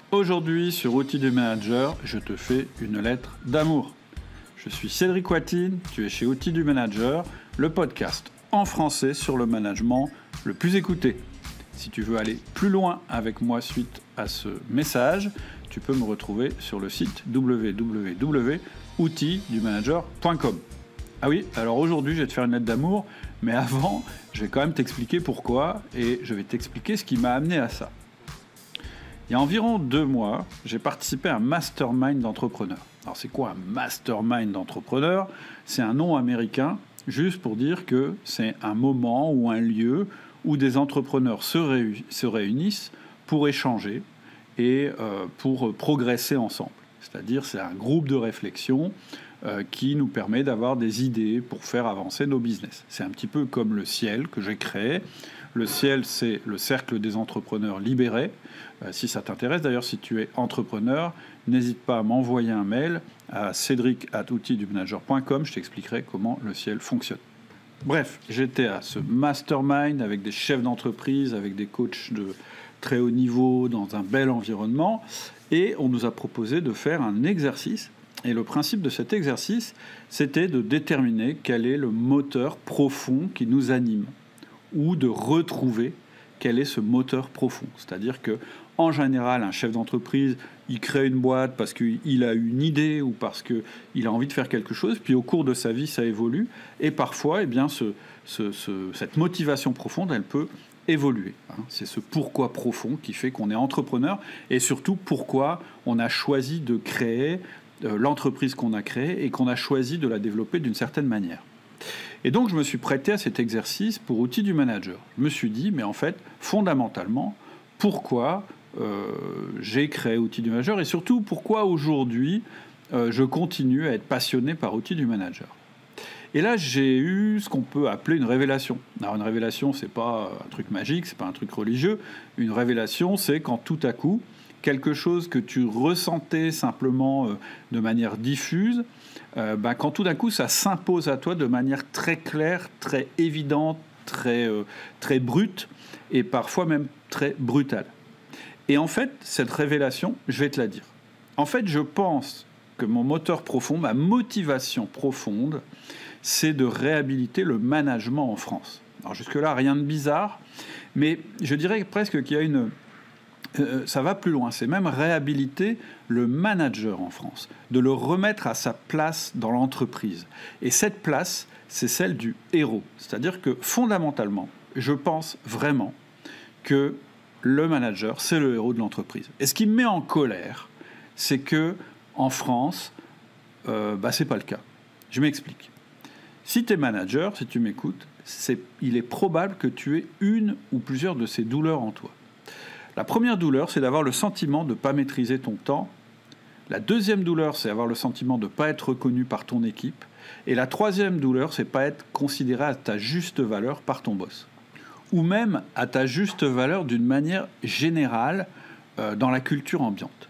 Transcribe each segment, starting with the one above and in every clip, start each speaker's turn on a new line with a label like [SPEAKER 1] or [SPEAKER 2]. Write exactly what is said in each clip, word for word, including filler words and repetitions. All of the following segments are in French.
[SPEAKER 1] Aujourd'hui, sur Outils du Manager, je te fais une lettre d'amour. Je suis Cédric Watine, tu es chez Outils du Manager, le podcast en français sur le management le plus écouté. Si tu veux aller plus loin avec moi suite à ce message, tu peux me retrouver sur le site w w w point outils du manager point com. Ah oui, alors aujourd'hui, je vais te faire une lettre d'amour, mais avant, je vais quand même t'expliquer pourquoi et je vais t'expliquer ce qui m'a amené à ça. Il y a environ deux mois, j'ai participé à un mastermind d'entrepreneurs. Alors c'est quoi un mastermind d'entrepreneurs ? C'est un nom américain, juste pour dire que c'est un moment ou un lieu où des entrepreneurs se, réu- se réunissent pour échanger et euh, pour progresser ensemble. C'est-à-dire c'est un groupe de réflexion euh, qui nous permet d'avoir des idées pour faire avancer nos business. C'est un petit peu comme le ciel que j'ai créé. Le ciel, c'est le cercle des entrepreneurs libérés. Euh, si ça t'intéresse, d'ailleurs, si tu es entrepreneur, n'hésite pas à m'envoyer un mail à cédric arobase outils du manager point com. Je t'expliquerai comment le ciel fonctionne. Bref, j'étais à ce mastermind avec des chefs d'entreprise, avec des coachs de très haut niveau, dans un bel environnement. Et on nous a proposé de faire un exercice. Et le principe de cet exercice, c'était de déterminer quel est le moteur profond qui nous anime, ou de retrouver quel est ce moteur profond. C'est-à-dire que, en général, un chef d'entreprise, il crée une boîte parce qu'il a une idée ou parce qu'il a envie de faire quelque chose, puis au cours de sa vie, ça évolue, et parfois, eh bien, ce, ce, ce, cette motivation profonde, elle peut évoluer. Hein. C'est ce pourquoi profond qui fait qu'on est entrepreneur, et surtout pourquoi on a choisi de créer euh, l'entreprise qu'on a créée et qu'on a choisi de la développer d'une certaine manière. Et donc, je me suis prêté à cet exercice pour Outils du Manager. Je me suis dit, mais en fait, fondamentalement, pourquoi euh, j'ai créé Outils du Manager et surtout, pourquoi aujourd'hui, euh, je continue à être passionné par Outils du Manager. Et là, j'ai eu ce qu'on peut appeler une révélation. Alors, une révélation, c'est pas un truc magique, c'est pas un truc religieux. Une révélation, c'est quand tout à coup, quelque chose que tu ressentais simplement euh, de manière diffuse, euh, ben, quand tout d'un coup ça s'impose à toi de manière très claire, très évidente, très, euh, très brute et parfois même très brutale. Et en fait, cette révélation, je vais te la dire. En fait, je pense que mon moteur profond, ma motivation profonde, c'est de réhabiliter le management en France. Alors jusque-là, rien de bizarre, mais je dirais presque qu'il y a une... Euh, ça va plus loin, c'est même réhabiliter le manager en France, de le remettre à sa place dans l'entreprise. Et cette place, c'est celle du héros. C'est-à-dire que fondamentalement, je pense vraiment que le manager, c'est le héros de l'entreprise. Et ce qui me met en colère, c'est que en France, euh, bah, c'est pas le cas. Je m'explique. Si tu es manager, si tu m'écoutes, c'est, il est probable que tu aies une ou plusieurs de ces douleurs en toi. La première douleur, c'est d'avoir le sentiment de ne pas maîtriser ton temps. La deuxième douleur, c'est avoir le sentiment de ne pas être reconnu par ton équipe. Et la troisième douleur, c'est pas être considéré à ta juste valeur par ton boss. Ou même à ta juste valeur d'une manière générale euh, dans la culture ambiante.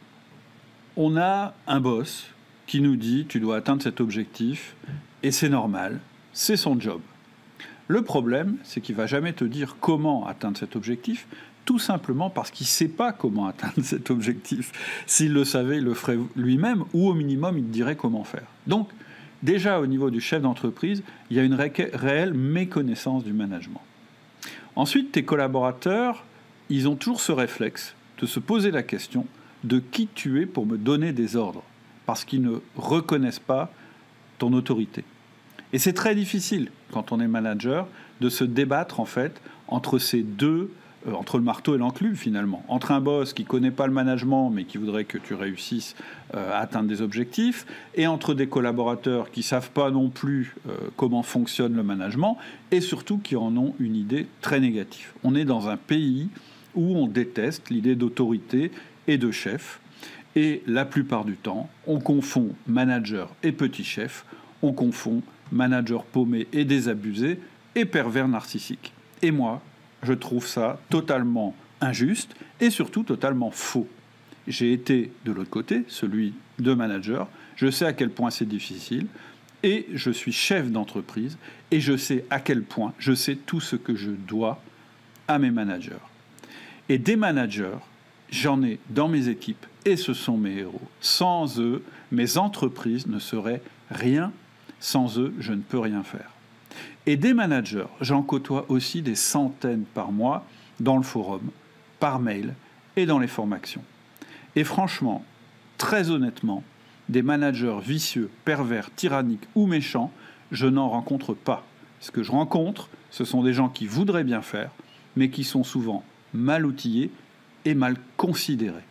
[SPEAKER 1] On a un boss qui nous dit « tu dois atteindre cet objectif » et c'est normal, c'est son job. Le problème, c'est qu'il ne va jamais te dire comment atteindre cet objectif, tout simplement parce qu'il ne sait pas comment atteindre cet objectif. S'il le savait, il le ferait lui-même, ou au minimum, il te dirait comment faire. Donc, déjà au niveau du chef d'entreprise, il y a une ré- réelle méconnaissance du management. Ensuite, tes collaborateurs, ils ont toujours ce réflexe de se poser la question de qui tu es pour me donner des ordres, parce qu'ils ne reconnaissent pas ton autorité. Et c'est très difficile, quand on est manager, de se débattre en fait entre ces deux Euh, entre le marteau et l'enclume finalement, entre un boss qui ne connaît pas le management mais qui voudrait que tu réussisses euh, à atteindre des objectifs, et entre des collaborateurs qui ne savent pas non plus euh, comment fonctionne le management, et surtout qui en ont une idée très négative. On est dans un pays où on déteste l'idée d'autorité et de chef, et la plupart du temps, on confond manager et petit chef, on confond manager paumé et désabusé, et pervers narcissique. Et moi, je trouve ça totalement injuste et surtout totalement faux. J'ai été de l'autre côté, celui de manager. Je sais à quel point c'est difficile et je suis chef d'entreprise et je sais à quel point je sais tout ce que je dois à mes managers. Et des managers, j'en ai dans mes équipes et ce sont mes héros. Sans eux, mes entreprises ne seraient rien. Sans eux, je ne peux rien faire. Et des managers, j'en côtoie aussi des centaines par mois dans le forum, par mail et dans les formations. Et franchement, très honnêtement, des managers vicieux, pervers, tyranniques ou méchants, je n'en rencontre pas. Ce que je rencontre, ce sont des gens qui voudraient bien faire, mais qui sont souvent mal outillés et mal considérés.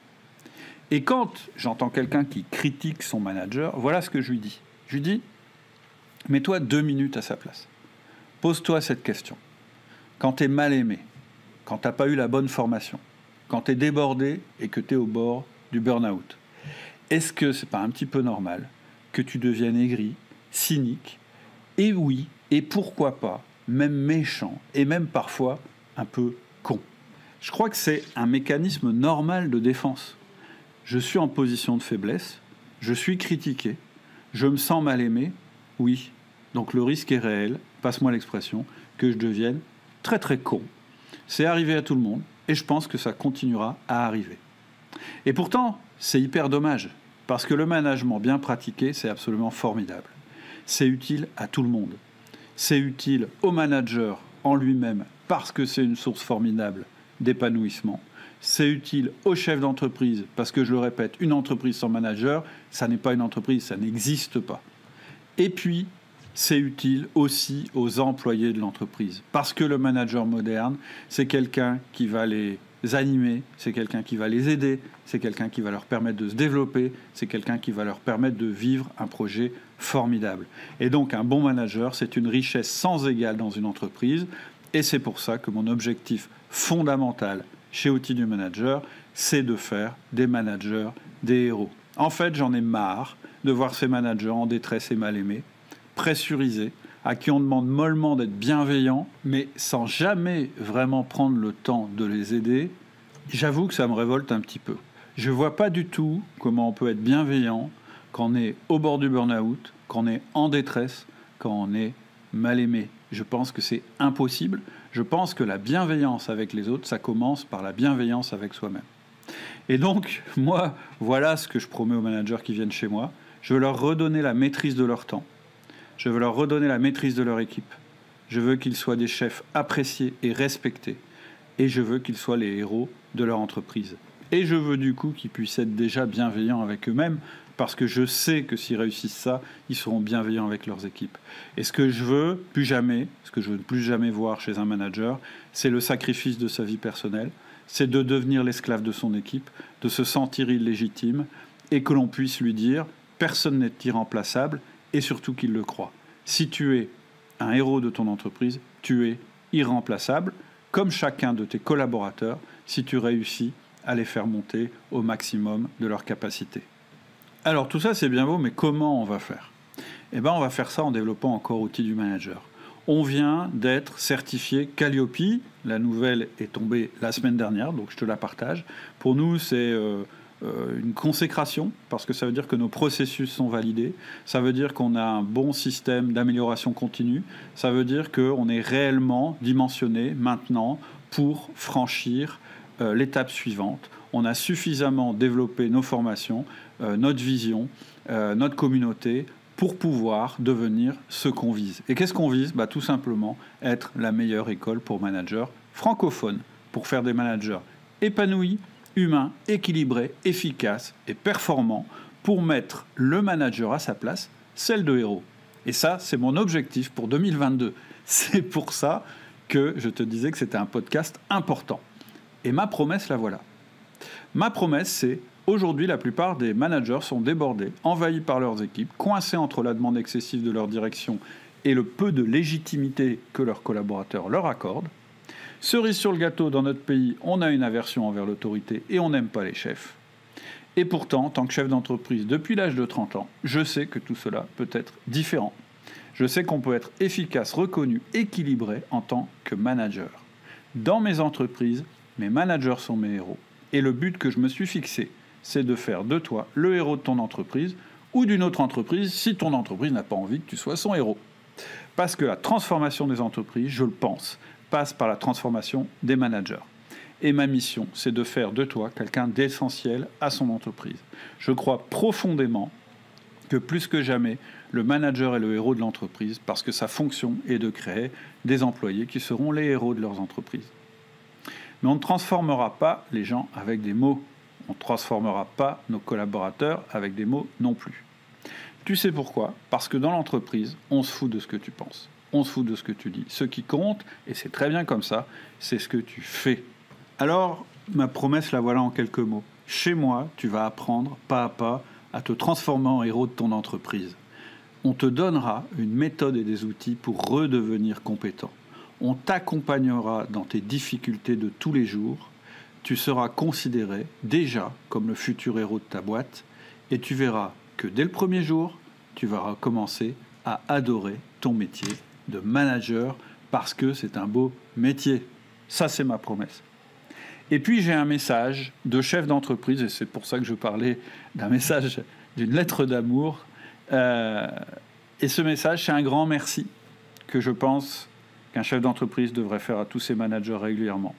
[SPEAKER 1] Et quand j'entends quelqu'un qui critique son manager, voilà ce que je lui dis. Je lui dis, mets-toi deux minutes à sa place. Pose-toi cette question. Quand tu es mal aimé, quand tu n'as pas eu la bonne formation, quand tu es débordé et que tu es au bord du burn-out, est-ce que c'est pas un petit peu normal que tu deviennes aigri, cynique, et oui, et pourquoi pas, même méchant, et même parfois un peu con? Je crois que c'est un mécanisme normal de défense. Je suis en position de faiblesse, je suis critiqué, je me sens mal aimé, oui, donc le risque est réel, passe-moi l'expression, que je devienne très très con. C'est arrivé à tout le monde, et je pense que ça continuera à arriver. Et pourtant, c'est hyper dommage, parce que le management bien pratiqué, c'est absolument formidable. C'est utile à tout le monde. C'est utile au manager en lui-même, parce que c'est une source formidable d'épanouissement. C'est utile au chef d'entreprise, parce que je le répète, une entreprise sans manager, ça n'est pas une entreprise, ça n'existe pas. Et puis, c'est utile aussi aux employés de l'entreprise, parce que le manager moderne, c'est quelqu'un qui va les animer, c'est quelqu'un qui va les aider, c'est quelqu'un qui va leur permettre de se développer, c'est quelqu'un qui va leur permettre de vivre un projet formidable. Et donc, un bon manager, c'est une richesse sans égale dans une entreprise, et c'est pour ça que mon objectif fondamental chez Outils du Manager, c'est de faire des managers des héros. En fait, j'en ai marre de voir ces managers en détresse et mal aimés, pressurisés, à qui on demande mollement d'être bienveillants, mais sans jamais vraiment prendre le temps de les aider. J'avoue que ça me révolte un petit peu. Je ne vois pas du tout comment on peut être bienveillant quand on est au bord du burn-out, quand on est en détresse, quand on est mal aimé. Je pense que c'est impossible. Je pense que la bienveillance avec les autres, ça commence par la bienveillance avec soi-même. Et donc, moi, voilà ce que je promets aux managers qui viennent chez moi. Je veux leur redonner la maîtrise de leur temps. Je veux leur redonner la maîtrise de leur équipe. Je veux qu'ils soient des chefs appréciés et respectés. Et je veux qu'ils soient les héros de leur entreprise. Et je veux du coup qu'ils puissent être déjà bienveillants avec eux-mêmes, parce que je sais que s'ils réussissent ça, ils seront bienveillants avec leurs équipes. Et ce que je veux plus jamais, ce que je veux plus jamais voir chez un manager, c'est le sacrifice de sa vie personnelle, c'est de devenir l'esclave de son équipe, de se sentir illégitime, et que l'on puisse lui dire « personne n'est irremplaçable », et surtout qu'il le croit. Si tu es un héros de ton entreprise, tu es irremplaçable, comme chacun de tes collaborateurs, si tu réussis à les faire monter au maximum de leur capacité. Alors tout ça c'est bien beau, mais comment on va faire? Eh bien on va faire ça en développant encore Outils du Manager. On vient d'être certifié Calliope, la nouvelle est tombée la semaine dernière, donc je te la partage. Pour nous c'est euh, euh, une consécration, parce que ça veut dire que nos processus sont validés, ça veut dire qu'on a un bon système d'amélioration continue, ça veut dire qu'on est réellement dimensionné maintenant pour franchir euh, l'étape suivante. On a suffisamment développé nos formations, euh, notre vision, euh, notre communauté, pour pouvoir devenir ce qu'on vise. Et qu'est-ce qu'on vise? Bah, tout simplement être la meilleure école pour managers francophones, pour faire des managers épanouis, humains, équilibrés, efficaces et performants, pour mettre le manager à sa place, celle de héros. Et ça, c'est mon objectif pour deux mille vingt-deux. C'est pour ça que je te disais que c'était un podcast important. Et ma promesse, la voilà. Ma promesse, c'est aujourd'hui, la plupart des managers sont débordés, envahis par leurs équipes, coincés entre la demande excessive de leur direction et le peu de légitimité que leurs collaborateurs leur accordent. Cerise sur le gâteau, dans notre pays, on a une aversion envers l'autorité et on n'aime pas les chefs. Et pourtant, en tant que chef d'entreprise depuis l'âge de trente ans, je sais que tout cela peut être différent. Je sais qu'on peut être efficace, reconnu, équilibré en tant que manager. Dans mes entreprises, mes managers sont mes héros. Et le but que je me suis fixé, c'est de faire de toi le héros de ton entreprise ou d'une autre entreprise si ton entreprise n'a pas envie que tu sois son héros. Parce que la transformation des entreprises, je le pense, passe par la transformation des managers. Et ma mission, c'est de faire de toi quelqu'un d'essentiel à son entreprise. Je crois profondément que plus que jamais, le manager est le héros de l'entreprise parce que sa fonction est de créer des employés qui seront les héros de leurs entreprises. Mais on ne transformera pas les gens avec des mots. On ne transformera pas nos collaborateurs avec des mots non plus. Tu sais pourquoi ? Parce que dans l'entreprise, on se fout de ce que tu penses. On se fout de ce que tu dis. Ce qui compte, et c'est très bien comme ça, c'est ce que tu fais. Alors, ma promesse, la voilà en quelques mots. Chez moi, tu vas apprendre, pas à pas, à te transformer en héros de ton entreprise. On te donnera une méthode et des outils pour redevenir compétent. On t'accompagnera dans tes difficultés de tous les jours. Tu seras considéré déjà comme le futur héros de ta boîte et tu verras que dès le premier jour, tu vas commencer à adorer ton métier de manager parce que c'est un beau métier. Ça, c'est ma promesse. Et puis, j'ai un message de chef d'entreprise, et c'est pour ça que je parlais d'un message, d'une lettre d'amour. Euh, et ce message, c'est un grand merci que je pense qu'un chef d'entreprise devrait faire à tous ses managers régulièrement.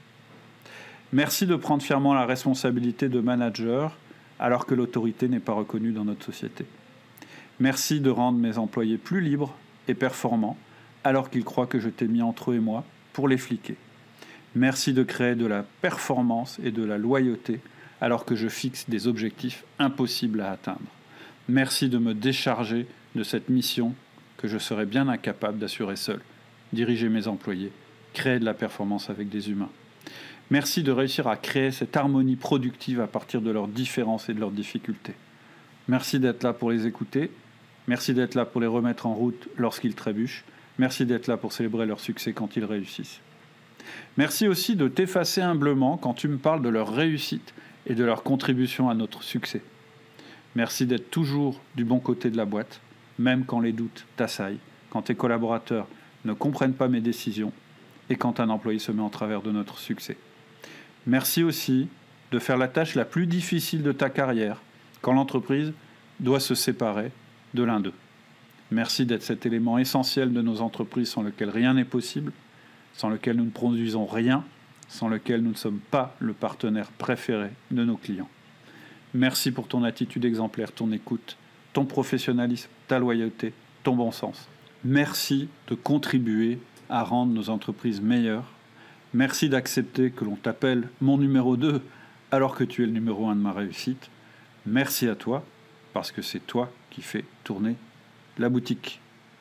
[SPEAKER 1] Merci de prendre fièrement la responsabilité de manager alors que l'autorité n'est pas reconnue dans notre société. Merci de rendre mes employés plus libres et performants alors qu'ils croient que je t'ai mis entre eux et moi pour les fliquer. Merci de créer de la performance et de la loyauté alors que je fixe des objectifs impossibles à atteindre. Merci de me décharger de cette mission que je serais bien incapable d'assurer seul. Diriger mes employés, créer de la performance avec des humains. Merci de réussir à créer cette harmonie productive à partir de leurs différences et de leurs difficultés. Merci d'être là pour les écouter. Merci d'être là pour les remettre en route lorsqu'ils trébuchent. Merci d'être là pour célébrer leur succès quand ils réussissent. Merci aussi de t'effacer humblement quand tu me parles de leur réussite et de leur contribution à notre succès. Merci d'être toujours du bon côté de la boîte, même quand les doutes t'assaillent, quand tes collaborateurs ne comprennent pas mes décisions et quand un employé se met en travers de notre succès. Merci aussi de faire la tâche la plus difficile de ta carrière quand l'entreprise doit se séparer de l'un d'eux. Merci d'être cet élément essentiel de nos entreprises sans lequel rien n'est possible, sans lequel nous ne produisons rien, sans lequel nous ne sommes pas le partenaire préféré de nos clients. Merci pour ton attitude exemplaire, ton écoute, ton professionnalisme, ta loyauté, ton bon sens. Merci de contribuer à rendre nos entreprises meilleures. Merci d'accepter que l'on t'appelle mon numéro deux alors que tu es le numéro un de ma réussite. Merci à toi, parce que c'est toi qui fais tourner la boutique.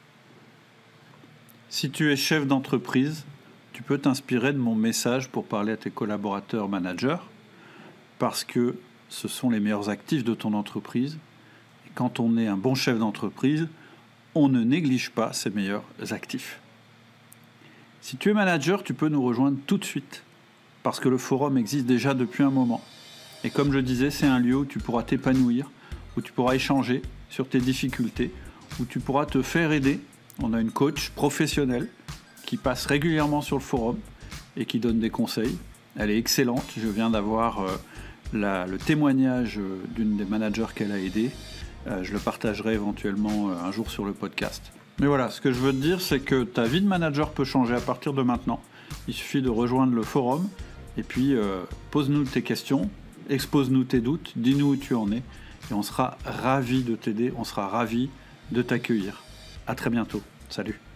[SPEAKER 1] Si tu es chef d'entreprise, tu peux t'inspirer de mon message pour parler à tes collaborateurs managers, parce que ce sont les meilleurs actifs de ton entreprise. Et quand on est un bon chef d'entreprise, on ne néglige pas ses meilleurs actifs. Si tu es manager, tu peux nous rejoindre tout de suite, parce que le forum existe déjà depuis un moment. Et comme je disais, c'est un lieu où tu pourras t'épanouir, où tu pourras échanger sur tes difficultés, où tu pourras te faire aider. On a une coach professionnelle qui passe régulièrement sur le forum et qui donne des conseils. Elle est excellente. Je viens d'avoir euh, la, le témoignage euh, d'une des managers qu'elle a aidé. Euh, je le partagerai éventuellement euh, un jour sur le podcast. Mais voilà, ce que je veux te dire, c'est que ta vie de manager peut changer à partir de maintenant. Il suffit de rejoindre le forum et puis euh, pose-nous tes questions, expose-nous tes doutes, dis-nous où tu en es et on sera ravis de t'aider, on sera ravis de t'accueillir. À très bientôt. Salut.